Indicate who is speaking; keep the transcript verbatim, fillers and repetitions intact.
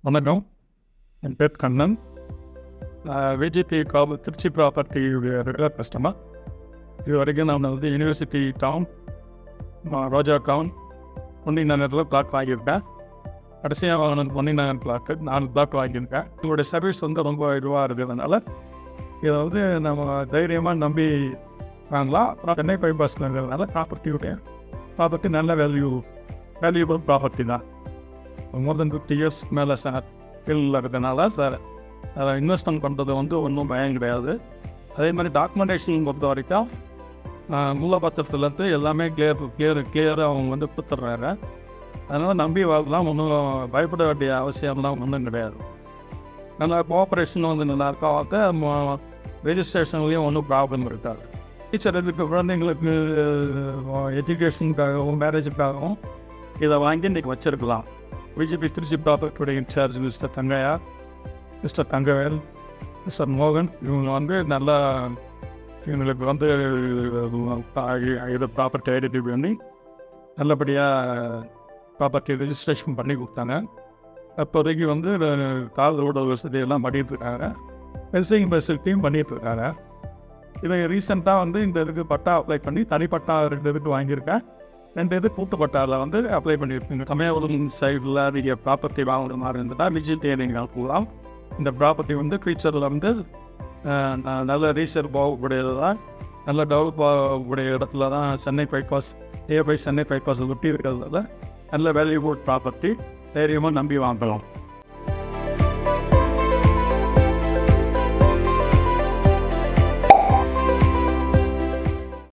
Speaker 1: வணக்கம், என் பேர் கண்ணன். விஜிபி காபு திருச்சி ப்ராப்பர்ட்டியுடைய ரெகுலர் கஸ்டமர். இது வரைக்கும் நான் வந்து university town, Roja town, Ponni நகரில் பிளாக் வாங்கியிருக்கேன். கடைசியாக வாங்கினது பொன்னி நகர் பிளாக்கு நாலு பிளாக் வாங்கியிருக்கேன். இதோடைய சர்வீஸ் வந்து ரொம்ப இதுவாக இருக்கிறதுனால இதை வந்து நம்ம தைரியமாக நம்பி வாங்கலாம். அப்புறம் சென்னை பைபாஸில் இருக்கிறதுனால ப்ராப்பர்ட்டியுடைய ப்ராப்பர்ட்டி நல்ல வேல்யூ வேல்யூபிள் ப்ராப்பர்ட்டி தான். மோர் தென் ஃபிஃப்டி இயர்ஸ் மேலே சார் ஃபீல்டில் இருக்கிறதுனால சார் அதை இன்வெஸ்ட்மெண்ட் பண்ணுறது வந்து ஒன்றும் பயம் கிடையாது. அதே மாதிரி டாக்குமெண்டேஷன் பொறுத்த வரைக்கும் மூலப்பத்திரத்துலேருந்து எல்லாமே கிளியர் கிளியர் கிளியராக அவங்க வந்து கொடுத்துட்றாங்க. அதனால் நம்பி வாங்கலாம், ஒன்றும் பயப்பட வேண்டிய அவசியம்லாம் ஒன்றும் கிடையாது. நல்லா கோஆப்ரேஷன் வந்து நல்லாயிருக்கும். வந்து ரெஜிஸ்ட்ரேஷன்லேயும் ஒன்றும் ப்ராப்ளம் இருக்காது. டீச்சர் இதுக்கு குழந்தைங்களுக்கு எஜுகேஷனுக்காகவும் மேரேஜுக்காகவும் இதை வாங்கி இன்றைக்கி வச்சுருக்கலாம். விஜிபி திருச்சி ப்ராப்பர்ட்டியுடைய in-charge mister Thangaiah, mister Thangavel, mister மோகன், இவங்க வந்து நல்லா இவங்களுக்கு வந்து இது ப்ராப்பர்ட்டி ஐடென்டிஃபை பண்ணி நல்லபடியாக ப்ராப்பர்ட்டி ரெஜிஸ்ட்ரேஷன் பண்ணி கொடுத்தாங்க. அப்போதைக்கு வந்து கால் ரோடு வசதியெல்லாம் பண்ணிகிட்ருக்காங்க, பென்சிங் ஃபெசிலிட்டியும் பண்ணிகிட்ருக்காங்க. இதை ரீசெண்டாக வந்து இந்த இதுக்கு பட்டா அப்ளை பண்ணி தனி பட்டா ரெண்டு இதுக்கு வாங்கியிருக்கேன். ரெண்டு இது கூட்டு பட்டாவில் வந்து அப்ளை பண்ணியிருக்கீங்க. சமயபுரம் சைடில் நீங்கள் ப்ராப்பர்ட்டி வாங்குற மாதிரி இருந்ததுன்னா விஜிபி நீங்கள் போகலாம். இந்த ப்ராப்பர்ட்டி வந்து ஃபியூச்சரில் வந்து நல்ல ரீசேல் போகக்கூடியது தான், நல்ல டெவலப் ஆகக்கூடிய இடத்துல தான். Chennai bypass nearby Chennai bypass ஒட்டி இருக்கிறதுனால நல்ல வேல்யூபுல் ப்ராப்பர்ட்டி தைரியமாக நம்பி வாங்கலாம்.